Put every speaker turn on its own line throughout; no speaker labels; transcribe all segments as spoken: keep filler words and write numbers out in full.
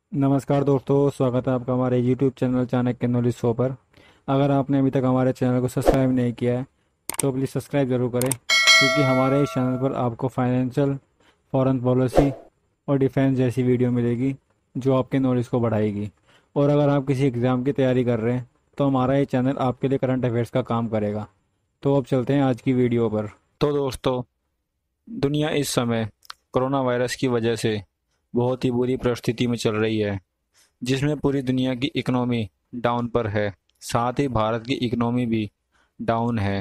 नमस्कार दोस्तों, स्वागत है आपका हमारे YouTube channel Chanakya knowledge show पर। अगर आपने अभी तक हमारे चैनल को सब्सक्राइब नहीं किया है तो प्लीज़ सब्सक्राइब ज़रूर करें, क्योंकि हमारे इस चैनल पर आपको फाइनेंशियल, फॉरेन पॉलिसी और डिफेंस जैसी वीडियो मिलेगी जो आपके नॉलेज को बढ़ाएगी। और अगर आप किसी एग्ज़ाम की तैयारी कर रहे हैं तो हमारा ये चैनल आपके लिए करंट अफेयर्स का काम करेगा। तो अब चलते हैं आज की वीडियो पर। तो दोस्तों, दुनिया इस समय कोरोना वायरस की वजह से बहुत ही बुरी परिस्थिति में चल रही है, जिसमें पूरी दुनिया की इकोनॉमी डाउन पर है। साथ ही भारत की इकोनॉमी भी डाउन है,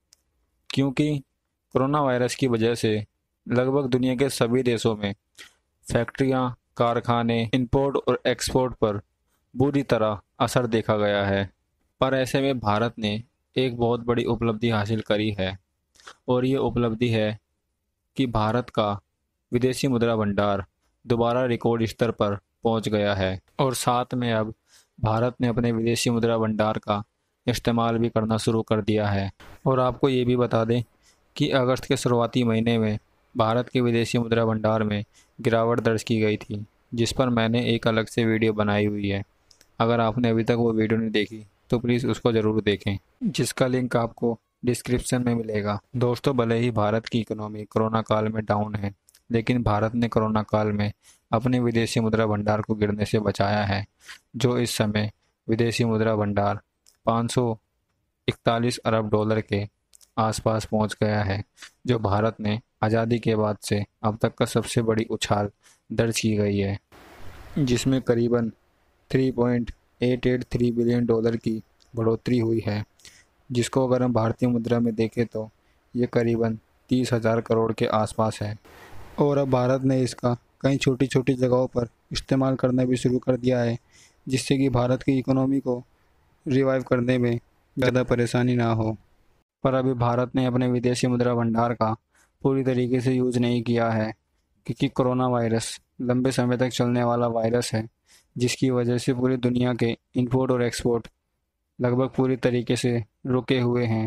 क्योंकि कोरोना वायरस की वजह से लगभग दुनिया के सभी देशों में फैक्ट्रियां, कारखाने, इंपोर्ट और एक्सपोर्ट पर बुरी तरह असर देखा गया है। पर ऐसे में भारत ने एक बहुत बड़ी उपलब्धि हासिल करी है, और ये उपलब्धि है कि भारत का विदेशी मुद्रा भंडार दोबारा रिकॉर्ड स्तर पर पहुंच गया है। और साथ में अब भारत ने अपने विदेशी मुद्रा भंडार का इस्तेमाल भी करना शुरू कर दिया है। और आपको ये भी बता दें कि अगस्त के शुरुआती महीने में भारत के विदेशी मुद्रा भंडार में गिरावट दर्ज की गई थी, जिस पर मैंने एक अलग से वीडियो बनाई हुई है। अगर आपने अभी तक वो वीडियो नहीं देखी तो प्लीज़ उसको ज़रूर देखें, जिसका लिंक आपको डिस्क्रिप्शन में मिलेगा। दोस्तों, भले ही भारत की इकोनॉमी कोरोना काल में डाउन है, लेकिन भारत ने कोरोना काल में अपने विदेशी मुद्रा भंडार को गिरने से बचाया है, जो इस समय विदेशी मुद्रा भंडार पाँच सौ इकतालीस अरब डॉलर के आसपास पहुंच गया है, जो भारत ने आज़ादी के बाद से अब तक का सबसे बड़ी उछाल दर्ज की गई है, जिसमें करीबन तीन पॉइंट आठ आठ तीन बिलियन डॉलर की बढ़ोतरी हुई है, जिसको अगर हम भारतीय मुद्रा में देखें तो ये करीबन तीस हज़ार करोड़ के आसपास है। और अब भारत ने इसका कई छोटी छोटी जगहों पर इस्तेमाल करना भी शुरू कर दिया है, जिससे कि भारत की इकोनॉमी को रिवाइव करने में ज़्यादा परेशानी ना हो। पर अभी भारत ने अपने विदेशी मुद्रा भंडार का पूरी तरीके से यूज़ नहीं किया है, क्योंकि कोरोना वायरस लंबे समय तक चलने वाला वायरस है, जिसकी वजह से पूरी दुनिया के इंपोर्ट और एक्सपोर्ट लगभग पूरी तरीके से रुके हुए हैं।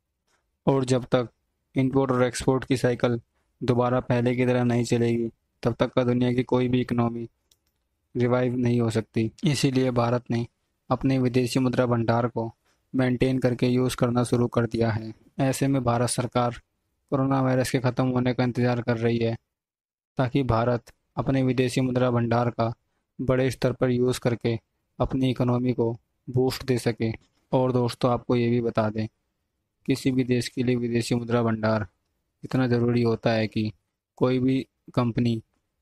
और जब तक इंपोर्ट और एक्सपोर्ट की साइकिल दोबारा पहले की तरह नहीं चलेगी, तब तक का दुनिया की कोई भी इकोनॉमी रिवाइव नहीं हो सकती। इसीलिए भारत ने अपने विदेशी मुद्रा भंडार को मेंटेन करके यूज़ करना शुरू कर दिया है। ऐसे में भारत सरकार कोरोना वायरस के ख़त्म होने का इंतज़ार कर रही है, ताकि भारत अपने विदेशी मुद्रा भंडार का बड़े स्तर पर यूज़ करके अपनी इकोनॉमी को बूस्ट दे सके। और दोस्तों, आपको ये भी बता दें, किसी भी देश के लिए विदेशी मुद्रा भंडार इतना ज़रूरी होता है कि कोई भी कंपनी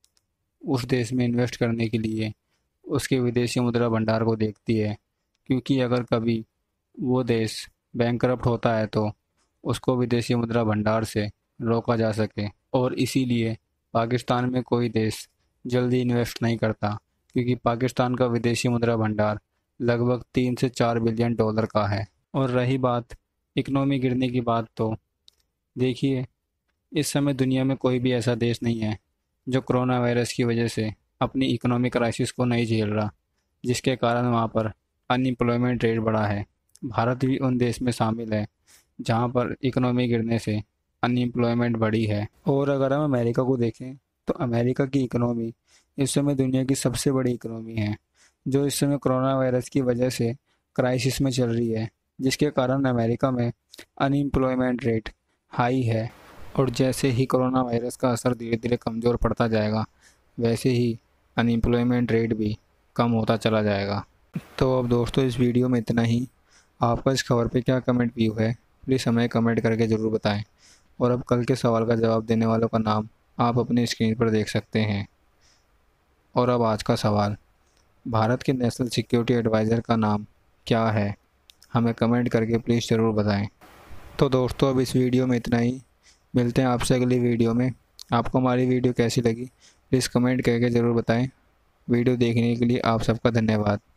उस देश में इन्वेस्ट करने के लिए उसके विदेशी मुद्रा भंडार को देखती है, क्योंकि अगर कभी वो देश बैंकरप्ट होता है तो उसको विदेशी मुद्रा भंडार से रोका जा सके। और इसीलिए पाकिस्तान में कोई देश जल्दी इन्वेस्ट नहीं करता, क्योंकि पाकिस्तान का विदेशी मुद्रा भंडार लगभग तीन से चार बिलियन डॉलर का है। और रही बात इकनॉमी गिरने की बात, तो देखिए, इस समय दुनिया में कोई भी ऐसा देश नहीं है जो कोरोना वायरस की वजह से अपनी इकोनॉमिक क्राइसिस को नहीं झेल रहा, जिसके कारण वहाँ पर अनएम्प्लॉयमेंट रेट बढ़ा है। भारत भी उन देश में शामिल है जहाँ पर इकोनॉमी गिरने से अनएम्प्लॉयमेंट बढ़ी है। और अगर हम अमेरिका को देखें तो अमेरिका की इकोनॉमी इस समय दुनिया की सबसे बड़ी इकोनॉमी है, जो इस समय कोरोना वायरस की वजह से क्राइसिस में चल रही है, जिसके कारण अमेरिका में अनएम्प्लॉयमेंट रेट हाई है। और जैसे ही कोरोना वायरस का असर धीरे धीरे कमज़ोर पड़ता जाएगा, वैसे ही अनएम्प्लॉयमेंट रेट भी कम होता चला जाएगा। तो अब दोस्तों, इस वीडियो में इतना ही। आपका इस खबर पे क्या कमेंट व्यू है, प्लीज़ हमें कमेंट करके ज़रूर बताएं। और अब कल के सवाल का जवाब देने वालों का नाम आप अपनी स्क्रीन पर देख सकते हैं। और अब आज का सवाल, भारत के नेशनल सिक्योरिटी एडवाइज़र का नाम क्या है? हमें कमेंट करके प्लीज़ ज़रूर बताएं। तो दोस्तों, अब इस वीडियो में इतना ही। मिलते हैं आपसे अगली वीडियो में। आपको हमारी वीडियो कैसी लगी प्लीज़ कमेंट करके ज़रूर बताएं। वीडियो देखने के लिए आप सबका धन्यवाद।